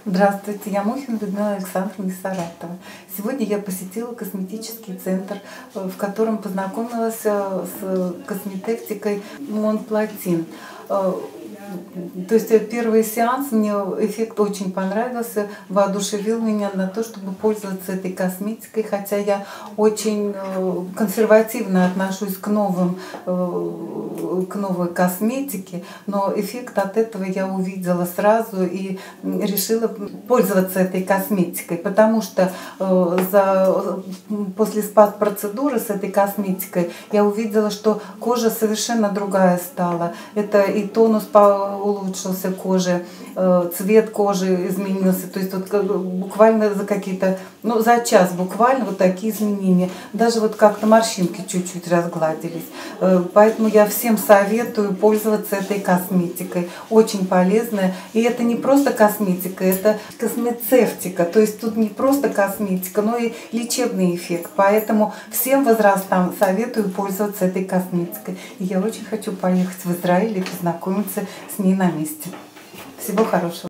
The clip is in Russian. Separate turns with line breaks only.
Здравствуйте, я Мухина Людмила Александровна из Саратова. Сегодня я посетила косметический центр, в котором познакомилась с косметевтикой Монплатин. То есть первый сеанс, мне эффект очень понравился, воодушевил меня на то, чтобы пользоваться этой косметикой, хотя я очень консервативно отношусь к новой косметике, но эффект от этого я увидела сразу и решила пользоваться этой косметикой, потому что после спа-процедуры с этой косметикой я увидела, что кожа совершенно другая стала. Это и тонус улучшился кожи, цвет кожи изменился, то есть вот буквально за какие-то, за час буквально вот такие изменения. Даже вот как-то морщинки чуть-чуть разгладились. Поэтому я всем советую пользоваться этой косметикой. Очень полезная. И это не просто косметика, это космецевтика. То есть тут не просто косметика, но и лечебный эффект. Поэтому всем возрастам советую пользоваться этой косметикой. И я очень хочу поехать в Израиль и познакомиться с ней на месте. Всего хорошего.